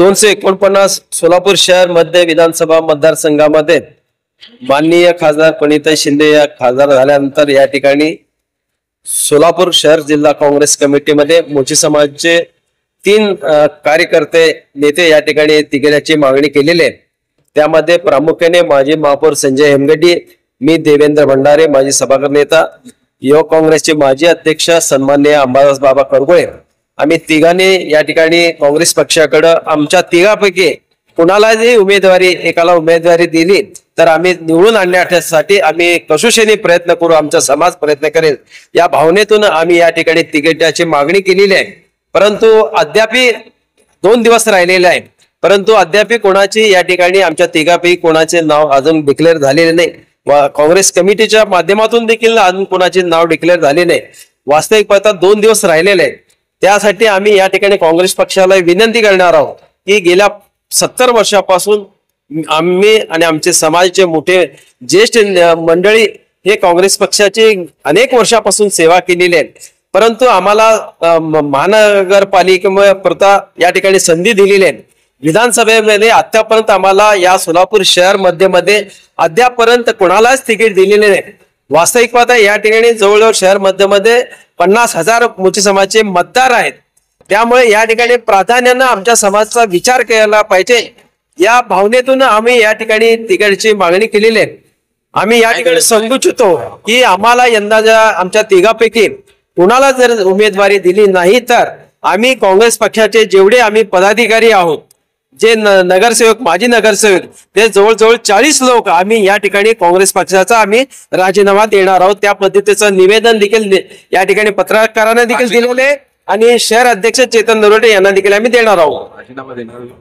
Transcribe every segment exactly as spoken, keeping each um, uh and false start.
दोनशे एकोणपन्नास सोलापूर शहर मध्य विधानसभा मतदारसंघामध्ये माननीय खासदार प्रणिता शिंदे या खासदार झाल्यानंतर या ठिकाणी सोलापूर शहर जिल्हा काँग्रेस कमिटीमध्ये मोची समाजाचे तीन कार्यकर्ते नेते या ठिकाणी तिकिटाची मागणी केलेली आहे। त्यामध्ये प्रामुख्याने माजी महापौर संजय हेमगड्डी, मी देवेंद्र भंडारे माजी सभागृह नेता, युवक काँग्रेसचे माजी अध्यक्ष सन्माननीय अंबादास बाबा करगोळे, आम्ही तिघांनी या ठिकाणी काँग्रेस पक्षाकडे आमच्या तिघापैकी कुणालाही उमेदवारी एकाला उमेदवारी दिली तर आम्ही निवडून आणण्यासाठी आम्ही कशुशेने प्रयत्न करू, आमचा समाज प्रयत्न करेल या भावनेतून आम्ही या ठिकाणी तिकिटाची मागणी केलेली आहे। परंतु अद्याप दोन दिवस राहिलेले आहे, परंतु अद्याप कोणाची या ठिकाणी आमच्या तिघापैकी कोणाचे नाव अजून डिक्लेअर झालेले नाही व काँग्रेस कमिटीच्या माध्यमातून देखील अजून कोणाचे नाव डिक्लेअर झाले नाही। वास्तविक पाहता दोन दिवस राहिलेले आहे, त्यासाठी आम्ही या ठिकाणी काँग्रेस पक्षाला विनंती करणार आहोत की गेल्या सत्तर वर्षापासून आम्ही आणि आमचे समाजाचे मोठे ज्येष्ठ मंडळी हे काँग्रेस पक्षाची अनेक वर्षापासून सेवा केलेली आहे, परंतु आम्हाला महानगरपालिकेमुळे प्रता या ठिकाणी संधी दिलेली आहे। विधानसभेमध्ये आतापर्यंत आम्हाला या सोलापूर शहर मध्ये मध्ये अद्यापर्यंत कोणालाच तिकीट दिलेले नाही। वास्तविक पाहता या ठिकाणी जवळजवळ शहर मध्ये मध्ये पन्नास हजार मोची समाजाचे मतदार आहेत, त्यामुळे या ठिकाणी प्राधान्यानं आमच्या समाजाचा विचार केला पाहिजे या भावनेतून आम्ही या ठिकाणी तिकीटाची मागणी केलेली आहे। आम्ही या ठिकाणी सांगू इच्छितो की आम्हाला यंदाच्या आमच्या तिघापैकी कुणाला जर उमेदवारी दिली नाही तर आम्ही काँग्रेस पक्षाचे जेवढे आम्ही पदाधिकारी आहोत, जे नगरसेवक माजी नगरसेवक ते जवळजवळ चाळीस लोक आम्ही या ठिकाणी काँग्रेस पक्षाचा आम्ही राजीनामा देणार आहोत। त्या पद्धतीचं निवेदन देखील या ठिकाणी पत्रकारांना देखील दिलेले आणि शहर अध्यक्ष चेतन नरोटे यांना देखील आम्ही देणार आहोत। राजीनामा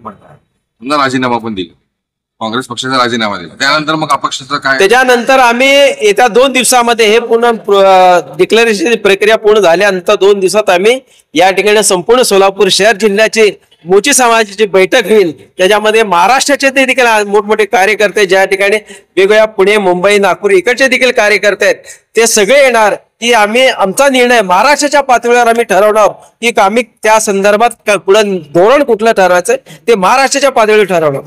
देणार राजीनामा पण दिला, काँग्रेस पक्षाचा राजीनामा दिला, त्यानंतर मग अपक्षाचं काय? त्याच्यानंतर आम्ही येत्या दोन दिवसामध्ये हे पूर्ण डिक्लेरेशन प्रक्रिया पूर्ण झाल्यानंतर दोन दिवसात आम्ही या ठिकाणी संपूर्ण सोलापूर शहर जिल्ह्याची मोची समाजाची बैठक होईल। त्याच्यामध्ये महाराष्ट्राचे ते देखील मोठमोठे कार्यकर्ते ज्या ठिकाणी वेगवेगळ्या पुणे मुंबई नागपूर इकडचे देखील कार्यकर्ते आहेत ते सगळे येणार की आम्ही आमचा निर्णय महाराष्ट्राच्या पातळीवर आम्ही ठरवणार की आम्ही त्या संदर्भात पुढे धोरण कुठलं ठरवायचं ते महाराष्ट्राच्या पातळीवर ठरवणार।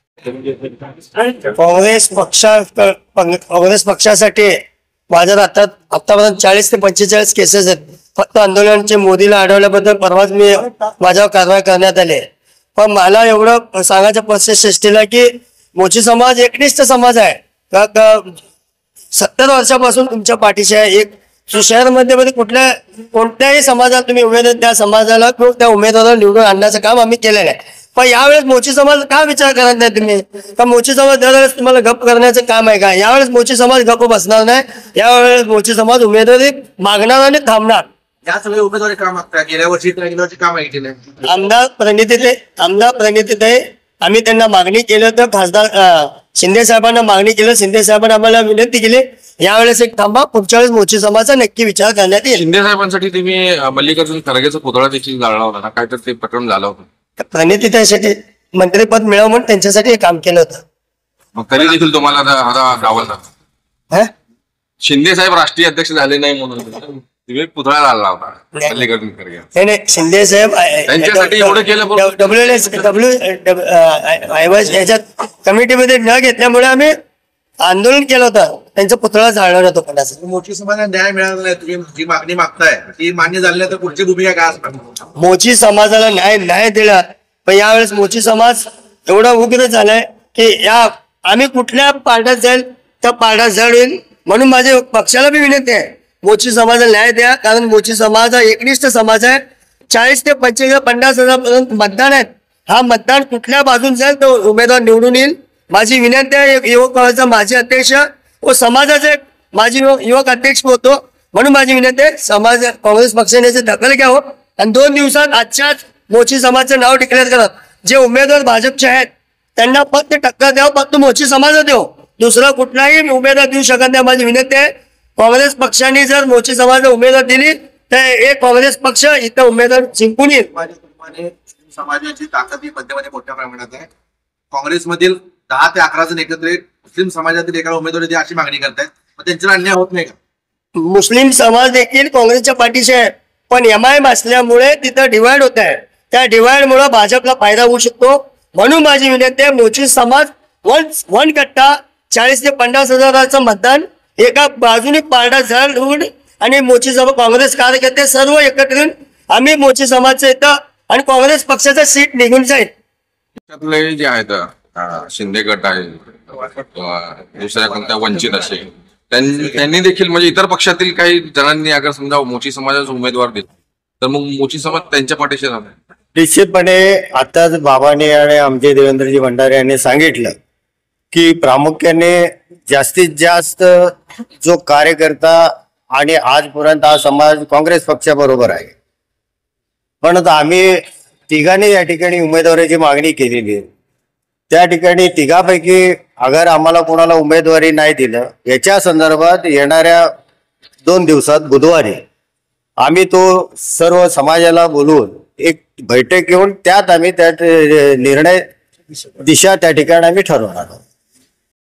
काँग्रेस पक्षा काँग्रेस पक्षासाठी माझ्यात आता आतापर्यंत चाळीस ते पंचेचाळीस केसेस आहेत। फक्त आंदोलनाचे मोदीला अडवल्याबद्दल परवाच मी माझ्यावर कारवाई करण्यात आली, पण मला एवढं सांगायचं पक्षश्रेष्ठीला की मोची समाज एकनिष्ठ समाज आहे का सत्तर वर्षापासून तुमच्या पाठीशी आहे। एक शहरमध्ये मध्ये कुठल्या कोणत्याही समाजाला तुम्ही उमेदवार त्या समाजाला त्या उमेदवाराला निवडून आणण्याचं काम आम्ही केलेलं आहे, पण यावेळेस मोची समाज का विचार करत नाही तुम्ही? का मोची समाज दरवेळेस तुम्हाला गप्प करण्याचं काम आहे का? यावेळेस मोची समाज गप्प बसणार नाही, यावेळेस मोची समाज उमेदवारी मागणार आणि थांबणार। या सगळे उमेदवारी काम मागतात, गेल्या वर्षी गेल्या वर्षी काम केलं आमदार प्रणितीताई आमदार प्रणितीताई आम्ही त्यांना मागणी केलं तर खासदार शिंदे साहेबांना मागणी केलं, शिंदे साहेबांना आम्हाला विनंती केली यावेळेस एक थांबा, पुढच्या वेळेस मोची समाजाचा नक्की विचार करण्यात येईल। शिंदे साहेबांसाठी तुम्ही मल्लिकार्जुन खरगेचा पुतळा देखील जाळला होता ना, काय तर ते प्रकरण झालं होतं? प्रणितीताईसाठी मंत्रिपद मिळावं म्हणून त्यांच्यासाठी हे काम केलं होतं, मग तरी देखील तुम्हाला डावलला? शिंदे साहेब राष्ट्रीय अध्यक्ष झाले नाही म्हणून तुम्ही पुतळा लावला होता मल्लिकार्जुन खरगे? नाही नाही, शिंदे साहेब त्यांच्यासाठी एवढं केलं, डब्ल्यू एस डब्ल्यू याच्यात कमिटीमध्ये न घेतल्यामुळे आम्ही आंदोलन केलं होतं, त्यांचा पुतळा जाळला होता कोणाचा। मोची समाजाला न्याय मिळाला नाही, तुम्ही जी मागणी मागताय ती मान्य झाली नाही तर पुढची भूमिका काय असणार? मोची समाजाला न्याय न्याय दिला, पण यावेळेस मोची समाज एवढा उग्र झालाय की या आम्ही कुठल्या पार्ट्यात जाईल त्या पार्ट्यात जड होईल, म्हणून माझ्या पक्षाला बी विनंती आहे मोची समाजाला न्याय द्या, कारण मोची समाज हा एकनिष्ठ समाज आहे। चाळीस ते पंचेचाळीस पन्नास हजार पर्यंत मतदान आहेत, हा मतदान कुठल्या बाजून जाईल तो उमेदवार निवडून येईल। माझी विनंती आहे, एक युवक काँग्रेसचा माजी अध्यक्ष व समाजाचे माजी युवक अध्यक्ष होतो, म्हणून माझी विनंती आहे समाज काँग्रेस पक्षाने दखल घ्यावं आणि दोन दिवसात आजच्याच मोची समाजाचं नाव डिक्लेअर करत जे उमेदवार भाजपचे आहेत त्यांना फक्त टक्कर द्यावं, फक्त मोची समाज देव, दुसरा कुठलाही उमेदवार देऊ शकत नाही। माझी विनंती आहे काँग्रेस पक्षाने जर मोची समाजाला उमेदवार दिली तर एक काँग्रेस पक्ष इथं उमेदवार जिंकून येईल। समाजाची ताकद ही मध्यमध्ये मोठ्या प्रमाणात आहे, काँग्रेसमधील दहा ते अकरा जण एकत्र मुस्लिम समाजातील एका उमेदवारी अशी मागणी करतायत, मग त्यांच्यावर अन्याय होत नाही का? मुस्लिम समाज देखील काँग्रेसच्या पाठीशी आहे, पण एम आय एम असल्यामुळे तिथं डिवाइड होत आहे। त्या डिवाइडमुळे भाजपला फायदा होऊ शकतो. म्हणून माझी विनंती आहे, मोची समाज वन वन कट्टा चाळीस ते पन्नास हजाराचं मतदान एका बाजूने पारडा जड होऊन आणि मोची समाज काँग्रेस कार्यकर्ते सर्व एकत्र येऊन आम्ही मोची समाजचं येतं आणि काँग्रेस पक्षाचं सीट निघून जाईल. त्यातले जे आहेत अं, शिंदे गट आहे किंवा दुसऱ्या कोणत्या वंचित असेल त्यां- त्यांनी देखील म्हणजे इतर पक्षातील काही जणांनी अगर समजा मोची समाजाचा उमेदवार दिला तर मग मोची समाज त्यांच्या पाठीशी राहणार. निश्चितपणे आताच बाबांनी आणि आमचे देवेंद्रजी भंडारे यांनी सांगितलं की प्रामुख्याने जास्तीत जास्त जो कार्यकर्ता आणि आजपर्यंत हा समाज काँग्रेस पक्षाबरोबर आहे. पण आता आम्ही तिघांनी या ठिकाणी उमेदवारीची मागणी केलेली आहे. त्या ठिकाणी तिघापैकी अगर आम्हाला कोणाला उमेदवारी नाही दिलं याच्या संदर्भात येणाऱ्या दोन दिवसात बुधवारी आम्ही तो सर्व समाजाला बोलवून एक बैठक घेऊन त्यात आम्ही त्या निर्णय दिशा त्या ठिकाणी आम्ही ठरवणार आहोत.